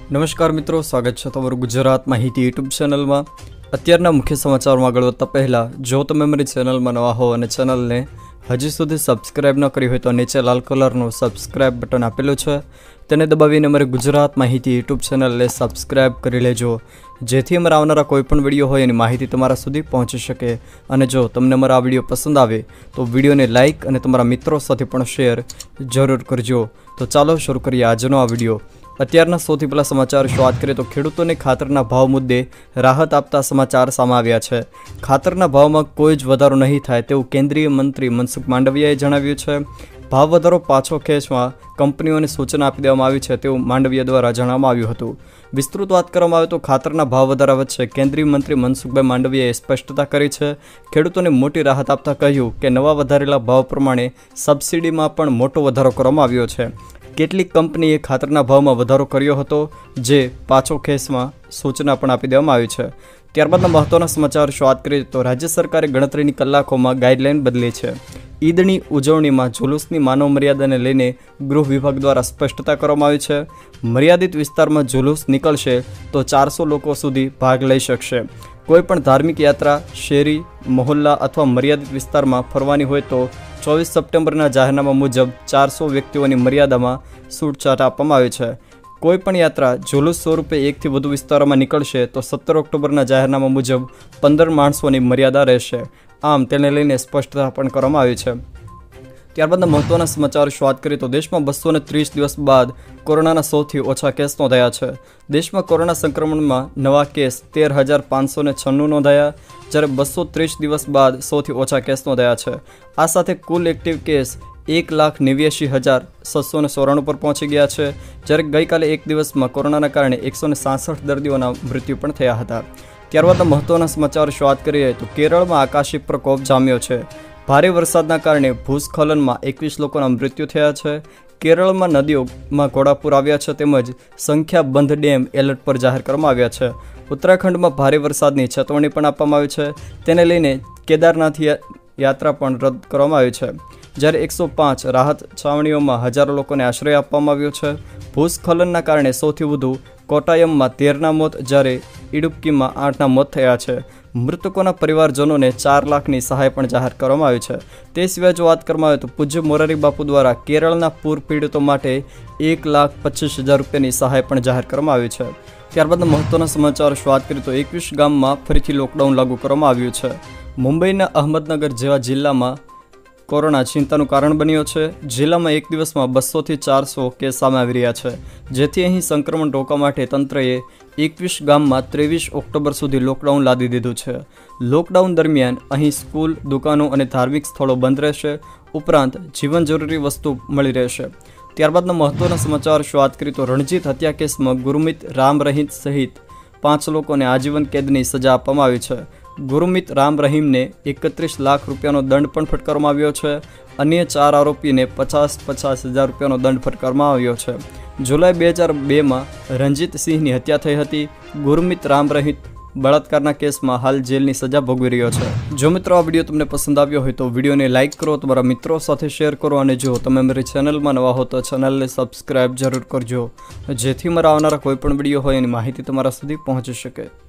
नमस्कार मित्रों, स्वागत है तमारू गुजरात माहिती यूट्यूब चैनल में। अत्यारना मुख्य समाचार में आगळ वधता पहला जो तमे मारी चैनल में नवा हो अने चैनल ने हजी सुधी सब्सक्राइब न करी हो तो नीचे लाल कलरનું सब्सक्राइब बटन आपेલું છે તેને દબાવીને અમારી ગુજરાત માહિતી यूट्यूब ચેનલને સબસ્ક્રાઇબ કરી લેજો, જેથી અમારા આવનારા કોઈપણ વિડીયો હોય એની માહિતી તમારા સુધી પહોંચી શકે। અને જો તમને અમારો આ વિડીયો પસંદ આવે તો વિડીયોને લાઇક અને તમારા મિત્રો સાથે પણ શેર જરૂર કરજો। તો ચાલો શરૂ કરીએ આજનો આ વિડીયો। અત્યારના સૌથી પહેલા સમાચાર વાત કરીએ તો ખેડૂતોને ખાતરના ભાવ મુદ્દે રાહત આપતા સમાચાર સામે આવ્યા છે। ખાતરના ભાવમાં કોઈ જ વધારો નહીં થાય તેવું કેન્દ્રીય મંત્રી મનસુખ માંડવિયાએ જણાવ્યું છે। ભાવ વધારો પાછો ખેંચવા કંપનીઓને સૂચના આપી દેવામાં આવી છે તેવું માંડવિયા દ્વારા જણાવવામાં આવ્યું હતું। વિસ્તૃત વાત કરવામાં આવે તો ખાતરના ભાવ વધારા વચ્ચે કેન્દ્રીય મંત્રી મનસુખભાઈ માંડવિયાએ સ્પષ્ટતા કરી છે। ખેડૂતોને મોટી રાહત આપતા કહ્યું કે નવા વધારેલા ભાવ પ્રમાણે સબસિડીમાં પણ મોટો વધારો કરવામાં આવ્યો છે। કેટલીક કંપનીએ ખાતરના ભાવમાં વધારો કર્યો હતો, જે પાછો ખેંચવા સૂચના પણ આપી દેવામાં આવી છે। ત્યારબાદના મહત્વના સમાચાર વાત કરીએ તો રાજ્ય સરકારે ગણતરીની કલાકોમાં ગાઈડલાઈન બદલી છે। ઈદની ઉજવણીમાં जुलूसની માનવ મર્યાદાને લઈને ગૃહ વિભાગ દ્વારા સ્પષ્ટતા કરવામાં આવી છે। મર્યાદિત વિસ્તારમાં जुलूस નીકળશે તો 400 લોકો સુધી ભાગ લઈ શકશે। કોઈપણ ધાર્મિક યાત્રા શેરી મહોલ્લા અથવા મર્યાદિત વિસ્તારમાં ફરવાની હોય તો 24 સપ્ટેમ્બરના જાહેરનામા મુજબ 400 વ્યક્તિઓની મર્યાદામાં છૂટછાટ આપવામાં આવી છે। કોઈપણ યાત્રા जुलूस સ્વરૂપે એકથી વધુ વિસ્તારોમાં નીકળશે તો 17 ઓક્ટોબરના જાહેરનામા મુજબ 15 માણસોની મર્યાદા રહેશે। આમ તેને લઈને સ્પષ્ટતા પણ કરવામાં આવી છે। ત્યારબાદના મહત્વના સમાચાર વાત કરીએ તો દેશમાં 230 દિવસ બાદ કોરોનાના સૌથી ઓછા કેસ નોંધાયા છે। દેશમાં કોરોના સંક્રમણમાં નવા કેસ 13,596 નોંધાયા, જ્યારે 230 દિવસ બાદ સૌથી ઓછા કેસ નોંધાયા છે। આ સાથે કુલ એક્ટિવ કેસ 1,89,794 પર પહોંચી ગયા છે, જ્યારે ગઈકાલે એક દિવસમાં કોરોનાના કારણે 166 દર્દીઓના મૃત્યુ પણ થયા હતા। ત્યારબાદના મહત્વના સમાચાર વાત કરીએ તો કેરળમાં આકાશી પ્રકોપ જામ્યો છે। ભારે વરસાદના કારણે ભૂસ્ખલનમાં 21 લોકોના મૃત્યુ થયા છે। કેરળમાં નદીઓમાં ઘોડાપૂર આવ્યા છે, તેમજ સંખ્યાબંધ ડેમ એલર્ટ પર જાહેર કરવામાં આવ્યા છે। ઉત્તરાખંડમાં ભારે વરસાદની ચેતવણી પણ આપવામાં આવી છે, તેને લઈને કેદારનાથ યાત્રા પણ રદ કરવામાં આવી છે, જ્યારે 105 રાહત છાવણીઓમાં હજારો લોકોને આશ્રય આપવામાં આવ્યો છે। ભૂસ્ખલનના કારણે સૌથી વધુ કોટાયમમાં 13ના મોત, જ્યારે ઇડુક્કીમાં 8ના મોત થયા છે। મૃતકોના પરિવારજનોને 4 લાખની સહાય પણ જાહેર કરવામાં આવી છે। તે સિવાય જો વાત કરવામાં આવે તો પૂજ્ય મોરારી બાપુ દ્વારા કેરળના પૂર પીડિતો માટે 1,25,000 રૂપિયાની સહાય પણ જાહેર કરવામાં આવી છે। ત્યારબાદના મહત્વના સમાચાર વાત કરીએ તો 21 ગામમાં ફરીથી લોકડાઉન લાગુ કરવામાં આવ્યું છે। મુંબઈના અહમદનગર જેવા જિલ્લામાં કોરોના ચિંતાનું કારણ બન્યો છે। જિલ્લામાં એક દિવસમાં 200થી 400 કેસ સામે આવી રહ્યા છે, જેથી અહીં સંક્રમણ રોકવા માટે તંત્રએ 21 ગામમાં 23 ઓક્ટોબર સુધી લોકડાઉન લાદી દીધું છે। લોકડાઉન દરમિયાન અહીં સ્કૂલ, દુકાનો અને ધાર્મિક સ્થળો બંધ રહેશે, ઉપરાંત જીવન જરૂરી વસ્તુ મળી રહેશે। ત્યારબાદના મહત્વના સમાચાર વાત કરીએ તો રણજીત હત્યા કેસમાં ગુરમીત રામ રહીમ સહિત 5 લોકોને આજીવન કેદની સજા આપવામાં આવી છે। ગુરમીત રામ રહીમને 31 લાખ રૂપિયાનો દંડ પણ ફટકારવામાં આવ્યો છે। અન્ય 4 આરોપીને 50,000 રૂપિયાનો દંડ ફટકારવામાં આવ્યો છે। જુલાઈ 2002માં રંજીત સિંહની હત્યા થઈ હતી। ગુરમીત રામ રહીમ બળાત્કારના કેસમાં હાલ જેલની સજા ભોગવી રહ્યો છે। જો મિત્રો આ વિડીયો તમને પસંદ આવ્યો હોય તો વિડીયોને લાઇક કરો, તમારા મિત્રો સાથે શેર કરો, અને જો તમે મારી ચેનલમાં નવા હો તો ચેનલને સબસ્ક્રાઇબ જરૂર કરજો, જેથી મારા આવનારા કોઈ પણ વિડીયો હોય એની માહિતી તમારા સુધી પહોંચી શકે।